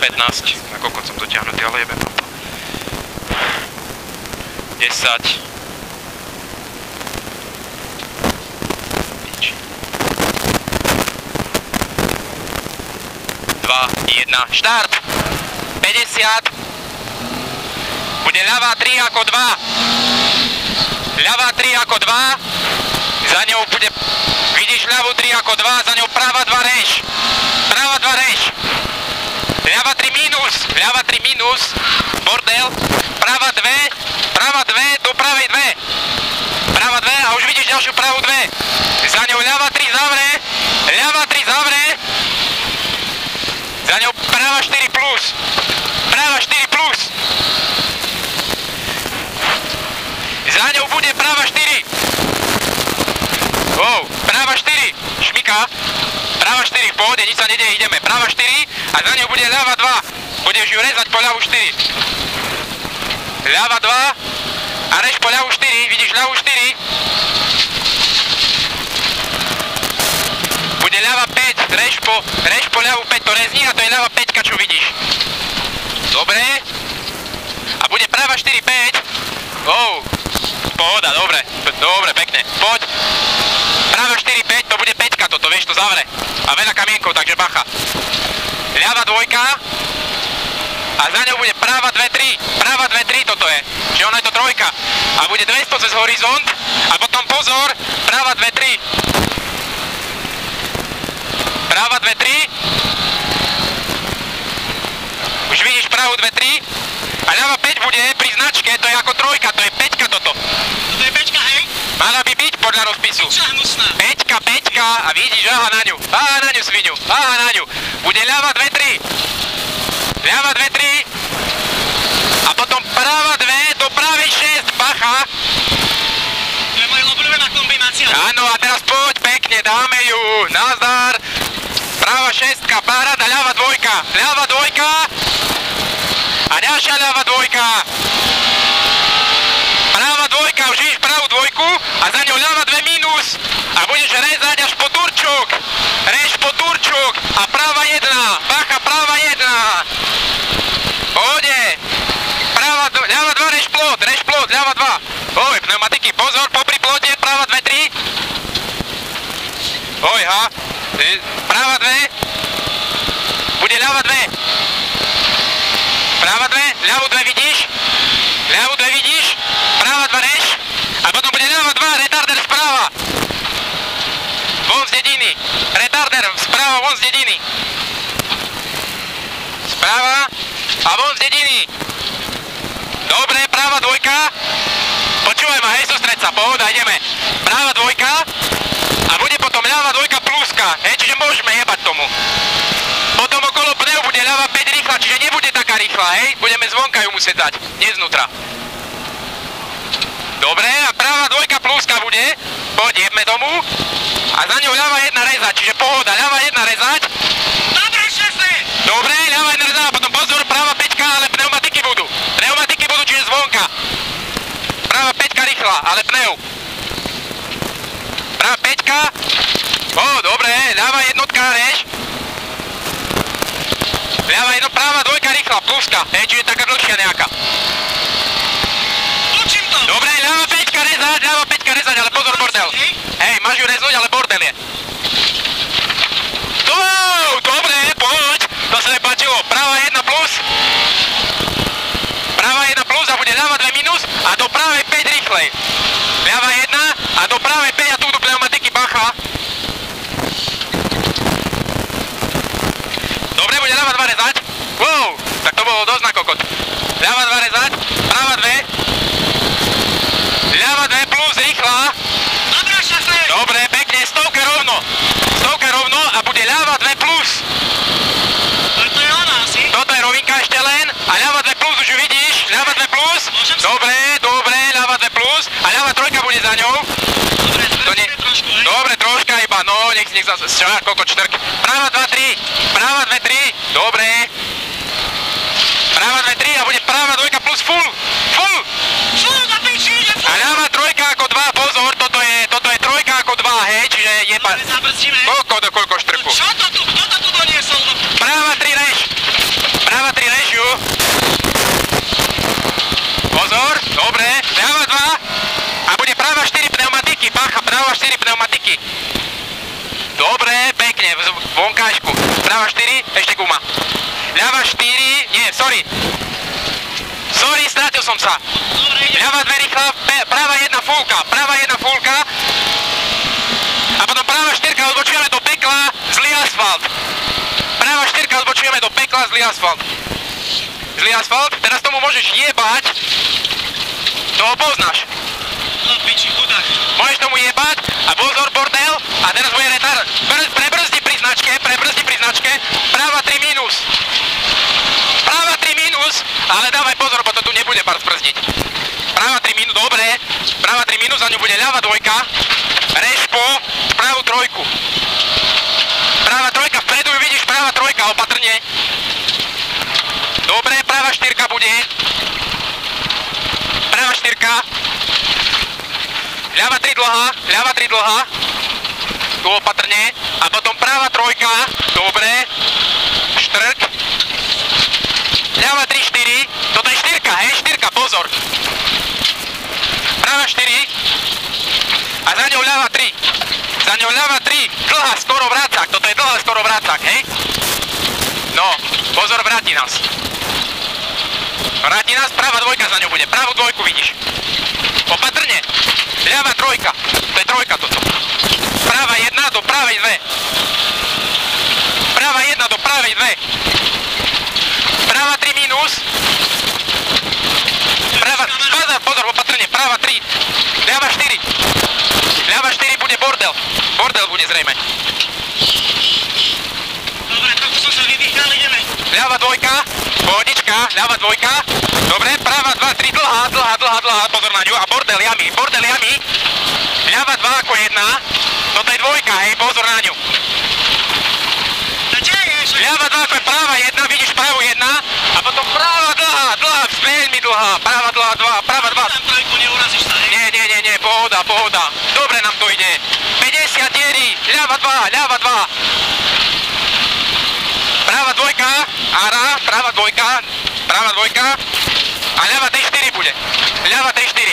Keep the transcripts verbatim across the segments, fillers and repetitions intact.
pätnásť. Na kokot som dotiahnutý, ale jebem to. desať. dva, jeden, štart! päťdesiat. Bude ľavá tri ako dva. Ľavá tri ako dva. Za ňou bude, vidíš ľavú tri ako dva, za ňou práva dva reš. Práva dva reš. Ľava tri minus, ľava tri minus, bordel. Práva dve, práva dve, do pravej dve. Práva dve a už vidíš ďalšiu pravú dve. Za ňou ľava tri zavre, ľava tri zavre. Za ňou práva štyri plus, práva štyri plus. Za ňou bude práva štyri. Wow, práva štyri, šmika. Práva štyri, v pohode, nič sa nedeje, ideme. Práva štyri a za ňou bude ľava dva. Budeš ju rezať po ľavu štyri. Ľava dva a rež po ľavu štyri, vidíš ľavu štyri. Bude ľava päť, rež po, rež po ľavu päť, to rezni a to je ľava päťka, čo vidíš. Dobre. A bude práva štyri päť. Wow. Pohoda, dobre, dobre, pekne, poď. Práva štyri päť, to bude päťka toto, vieš, to zavre. A veľa kamienkov, takže bacha. Ľava dvojka. A za ňou bude práva dve tri, práva dve tri toto je. Čiže ona je to trojka. A bude dvesto cez horizont. A potom pozor, práva dve tri. Práva dve tri. Už vidíš právu dve tri. A ľava päť bude pri značke, to je ako trojka, to je päťka toto. To je päťka, hej? Mala by byť podľa rozpisu. Čo hnusná? Päťka, päťka a vidíš, aha na ňu, aha na ňu svinu, aha na ňu. Bude ľava dve tri. Ľava dve tri. A potom práva dve do pravej šesť, bacha. To je moja obľúbená kombinácia. Áno, a teraz poď pekne, dáme ju, nazdar. Práva šestka, paráda, ľava dvojka, ľava dvojka. A ďalšia ľava dvojka. Práva dvojka, už vidíš pravú dvojku a za ňou ľava dve minus. A budeš rezať až po turčuk. Rež po turčuk. A práva jedna. Bacha, práva jedna. Pohode. Práva, ľava dva, rež plot. Rež plot, ľava dva. Oj, pneumatiky, pozor, popri plote, práva dve tri. Oj, ha. Práva dve. Bude ľava dve. Práva dve, ľavú dve vidíš. Ľavú dve vidíš. Práva dva rež. A potom bude ľava dva, retarder správa. Von z dediny. Retarder správa, von z dediny. Správa a von z dediny. Dobre, práva dvojka. Počúvaj ma, hej, sústreď sa, pohoda, ideme. Práva dvojka. A bude potom ľava dvojka pluska. Hej, čiže môžeme jebať tomu. Potom okolo pneu bude ľava päť rýchla, čiže nebude taká rýchla, hej. Budeme zvonka ju musieť dať, nie znútra. Dobre, a práva dvojka pluska bude. Poď, jebme tomu. A za ňou ľava jedna rezať, čiže pohoda, ľava jedna rezať. Dobre, šefe! Dobre, ľava jedna rezať, a potom pozor, práva päťka, ale pneumatiky budú. Pneumatiky budú, čiže zvonka. Práva päťka rýchla, ale pneu. Práva päťka. Ó, dobre, ľava jednotka, rež. Ľava jedno, práva dvojka rýchla, pluska, hej, čiže taká dlhšia nejaká. Točím to! Dobre, ľava päťka rezať, ľava päťka rezať, ale pozor, bordel. Hej, máš ju reznúť, ale bordel je. Wow, dobre, poď, to sa mi páčilo. Práva jedna plus. Práva jedna plus a bude ľava dve minus a do pravej päť rýchlej. Ľava jedna a do pravej päť a tu do pneumatiky, bacha. Dobre, bude ľava dva rezať. Wow, tak to bolo dosť na kokot. Ľava dva rezať, práva dve. Ľava dve plus, rýchla. Dobre, šefe! Dobre, pekne, stovka rovno. Stovka rovno a bude ľava dve plus. Ale to je ona asi. Toto je rovinka ešte len. A ľava dve plus, už ju vidíš. Ľava dve plus. Môžem si... Dobre, dobre, ľava dve plus. A ľava trojka bude za ňou. Dobre, To nie... zverejme trošku, hej? Dobre, troška iba, no, nech, nech sa... Šá, kokot, čtvrky. Práva dva tri. Práva dve tri. Dobre. Práva dve tri a bude práva dvojka plus full. Full. Full na piči, ide full! A ľava trojka ako dva, pozor, toto je, toto je trojka ako dva, hej, čiže je pa... Dobre, zabrzdíme. Koľko do koľko štrku? Čo to tu? Kto to tu doniesol? Práva tri rež. Práva ma. Ľava štyri, nie, sorry. Sorry, stratil som sa. Dobre, ide. Ľava dve rýchla, práva jedna fulka, práva jedna fulka. A potom práva štyrka, odbočujeme do pekla, zlý asfalt. Práva štyrka, odbočujeme do pekla, zlý asfalt. Zlý asfalt, teraz tomu môžeš jebať. Toho poznáš. No piči, chudák. Môžeš tomu jebať a pozor bordel a teraz bude retard. Brz, prebrzdi pri značke, prebrzdi pri značke. Práva tri minus. Práva tri minus, ale dávaj pozor, bo to tu nebude pár zbrzdiť. Práva tri minus, dobre. Práva tri minus, za ňu bude ľava dvojka. Rešpo, pravú trojku. Práva trojka, vpredu ju vidíš, práva trojka, opatrne. Dobre, práva štyrka bude. Práva štyrka. Ľava tri dlhá, ľava tri dlhá. Tu opatrne. A potom práva trojka. Dobre. Štrk. Ľava tri štyri. Toto je štyrka, hej, štyrka, pozor. Práva štyri. A za ňou ľava tri. Za ňou ľava tri. Dlhá, skoro vrácak. Toto je dlhá, skoro vrácak, hej. No, pozor, vráti nás. Vráti nás, práva dvojka za ňou bude. Pravú dvojku vidíš. Opatrne. Ľava trojka. To je trojka toto. Práva jedna do pravej dve. Práva jedna do pravej dve. Práva tri minus. Práva, pozor, pozor, opatrne. Práva tri. Ľava štyri. Ľava štyri bude bordel. Bordel bude zrejme. Dobre, toľko som sa vydýchal, ideme. Ľava dvojka. Pohodička. Ľava dvojka. Dobre, práva dva, tri, dlhá, dlhá, dlhá, dlhá. Pozor na ňu. A bordel jami. Bordel jami. Ľava dva ako jedna. Toto je dvojka, hej, pozor na ňu. A čo je? Ľava dva ako je práva jedna, vidíš právu jedna. A potom práva dlhá, dlhá, veľmi dlhá. Práva dlhá dva, práva dva. Tam trojku neurazíš sa, hej? Nie, nie, nie, nie, pohoda, pohoda. Dobre nám to ide. päťdesiat dieri, ľava dva, ľava dva. Práva dvojka, ára, práva dvojka, práva dvojka. A ľava tri štyri bude. Ľava tri štyri.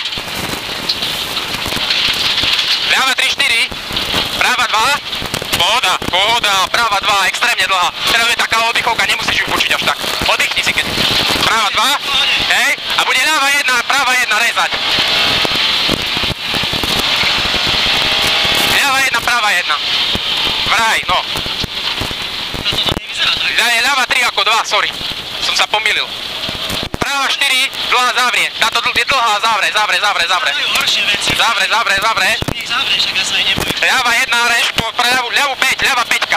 Ľava tri štyri. Práva dva. Pohoda, pohoda, práva dva, extrémne dlhá. Teraz je taká oddychovka, nemusíš ju počuť až tak. Oddychni si keď. Práva dva. Hej. A bude ľava jedna, práva jedna rezať. Ľava jedna, práva jedna. Vraj, no. No toto nevyzerá tak. Je ľava tri ako dva, sorry. Som sa pomýlil. Práva štyri, dlhá zavrie. Táto dl- je dlhá, zavre, zavre, zavre, zavre. Majú horšie veci. Zavre, zavre, zavre. Nech zavrieš, ak ja sa aj nebojím. Ľava jedna, reš, po ľavú, ľavú päť, ľava päťka.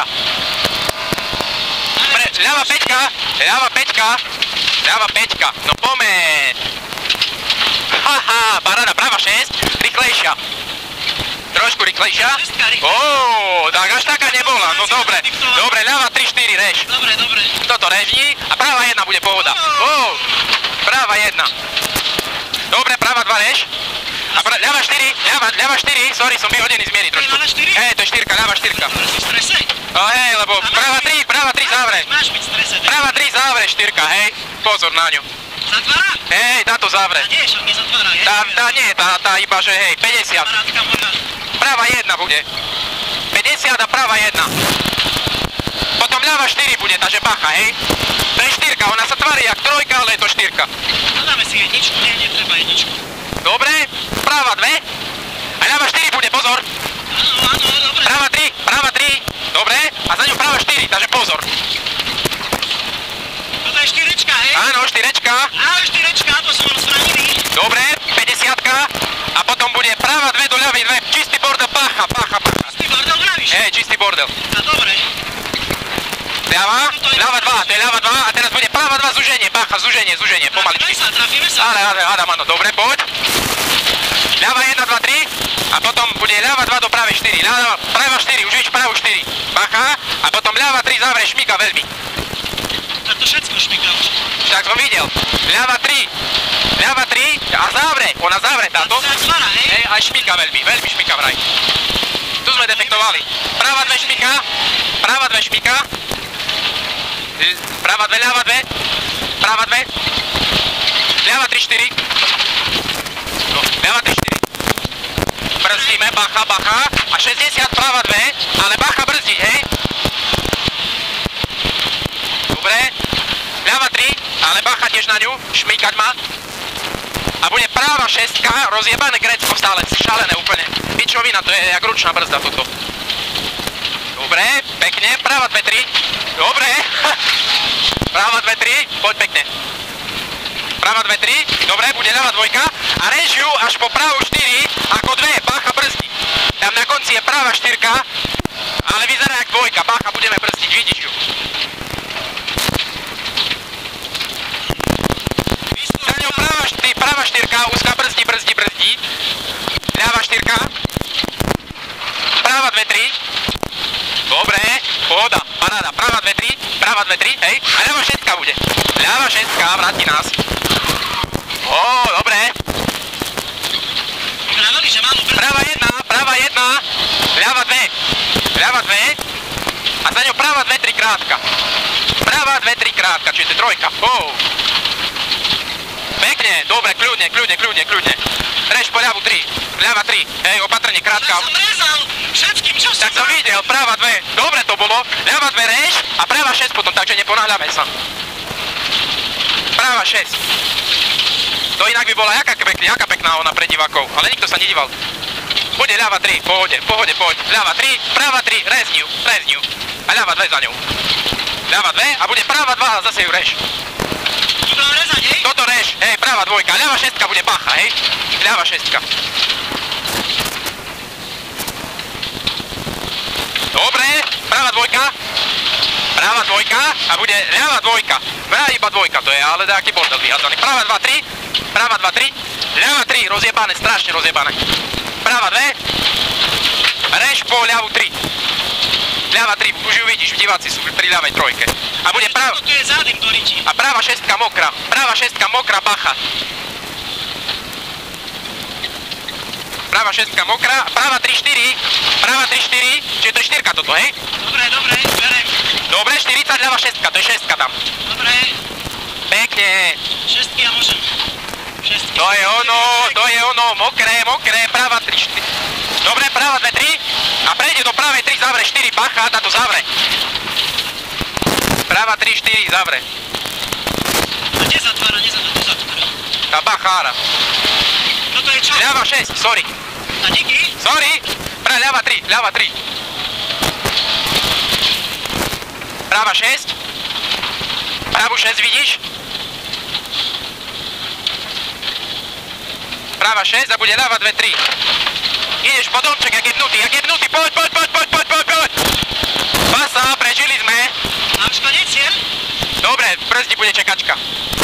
Pre, ľava päťka, ľava päťka, ľava päťka. No pomeň. Haha, paráda, práva šesť, rýchlejšia. Trošku rýchlejšia. Šestka rýchlejšia. Ó, tak až taká nebola, no dobre. Dobre, ľava tri štyri, reš. Dobre, dobre. Toto režní a práva jedna bude pohoda. Ó, práva jedna. Dobre, práva dva reš. A pra, ľava štyri, ľava, ľava štyri, sorry, som vyhodený z miery trošku. Ľava štyri? Hej, to je štyrka, ľava štyrka. Dobre, si v strese? No hej, lebo práva tri, práva tri závre. Máš byť v strese. tak. Práva tri závre, štyrka, hej. Pozor na ňu. Zatvára? Hej, táto závre. A nie, však nezatvára, hej? Tá, tá nie, tá, tá iba, že hej, päťdesiat. Kamarátka moja. Práva jedna bude. päťdesiat a práva jedna. Potom ľava štyri bude, takže bacha, hej. To je štyrka, ona sa tvári jak trojka, ale je to štyrka. No dáme si jedničku, nie, netreba jedničku. Dobre, práva dve. A ľava štyri bude, pozor. Áno, áno, dobre. Práva tri, práva tri. Dobre, a za ňu práva štyri, takže pozor. Toto je štyrečka, hej? Áno, štyrečka. Áno, štyrečka, to som rozvranený. Dobre, päťdesiatka. A potom bude práva dve do ľavej dve. Čistý bordel, pacha, pacha, pacha. Ty bordel vravíš? Hej, čistý bordel. No dobre. Ľava, ľava dva, to je ľava dva. A teraz bude práva dva, zuženie, pacha, zuženie, zuženie, Trafíme pomaličky. sa, trafíme sa. Ale, ale, Adam, áno, dobre, poď. Ľava jedna, dva, tri. A potom bude ľava dva do pravej štyri. Ľava, práva štyri, už vidíš pravú štyri. Bacha. A potom ľava tri, zavre, šmika veľmi. Tak to všetko šmykal. Tak som videl. Ľava tri. Ľava tri a zavre. Ona zavre táto. To sa zvára, hej? Hej, aj šmika veľmi, veľmi šmika vraj. Tu sme defektovali. Práva dve šmika. Práva dve šmika. Práva dve, ľava dve. Práva dve. Ľava tri štyri. No, ľava tri štyri. Brzdíme, bacha, bacha. A šesťdesiat práva dve, ale bacha brzdiť, hej. Dobre. Ľava tri, ale bacha tiež na ňu, šmýkať ma. A bude práva šestka, rozjebané Grécko stále, šalené úplne. Pičovina, to je jak ručná brzda toto. Dobre, pekne, práva dve tri. Dobre. Práva dve tri, poď pekne. Práva dve tri, dobre, bude ľava dvojka. A rež ju až po pravú štyri, ako dve, bacha brzdi. Tam na konci je práva štyrka, ale vyzerá jak dvojka, bacha, budeme brzdiť, vidíš ju. Za ňou práva, šty, práva štyrka, úzka brzdí, brzdí, brzdí. Ľava štyrka. Práva dve tri. Dobre, pohoda, paráda, práva dve tri, práva dve tri, hej. A ľava šestka bude. Ľava šestka, vráti nás. Ó, dobre. Vraveli, že mám ubrať. Práva jedna, práva jedna, ľava dve, ľava dve. A za ňou práva dve tri krátka. Práva dve tri krátka, čiže to je trojka. Oh. Pekne, dobre, kľudne, kľudne, kľudne, kľudne. Rež po ľavu tri, ľava tri, hej, opatrne, Ja krátka. som rezal všetkým, čo Tak som videl, práva dve, dobre to bolo, ľava dve rež a práva šesť potom, takže neponáhľame sa. Práva šesť. To inak by bola jaká pekná, jaká pekná ona pre divákov, ale nikto sa nedíval. Bude ľava tri, pohode, pohode, poď. Ľava tri, práva tri, rezňu, rezňu. A ľava dve za ňou. Ľava dve a bude práva dva a zase ju rež. Tu dám rezať, hej? Toto rež, hej, práva dvojka, ľava šestka bude bacha, hej. Ľava šestka. Dobre, práva dvojka. Práva dvojka a bude ľava dvojka. Vraj iba dvojka to je, ale taký bordel vyhádzaný. Práva dva tri, práva dva tri, ľava tri, rozjebané, strašne rozjebané. Práva dve, rež po ľavu tri. Ľava tri, už ju vidíš, diváci sú pri ľavej trojke. A bude práva... Tu je zádym do riči. A práva šestka mokrá, práva šestka mokrá, bacha. Práva šestka mokrá, práva tri štyri, práva tri štyri, čiže to je štyrka toto, hej? Dobre, dobre, berem. Dobre, štyridsať, ľava šestka, to je šestka tam. Dobre, Pekne. šestky ja môžem. Šestky. To je ono, to je ono, mokré, mokré, práva tri štyri. Dobre, práva dve tri a prejde do pravej tri, zavre štyri, bacha, táto zavre. Práva tri štyri, zavre. A kde zatvára, nezatvára, tu zatvára. Tá bachára. Toto je čo? Ľava šesť, sorry. A díky? Sorry. Pra, ľava tri, ľava tri. Práva šesť. Pravú šesť vidíš? Práva šesť a bude ľava dve tri. Ideš po domček, jak je vnutý, jak je vnutý, poď, poď, poď, poď, poď, poď, poď. Pasa, prežili sme. A už konec, cieľ? Dobre, v brzdi bude čekačka.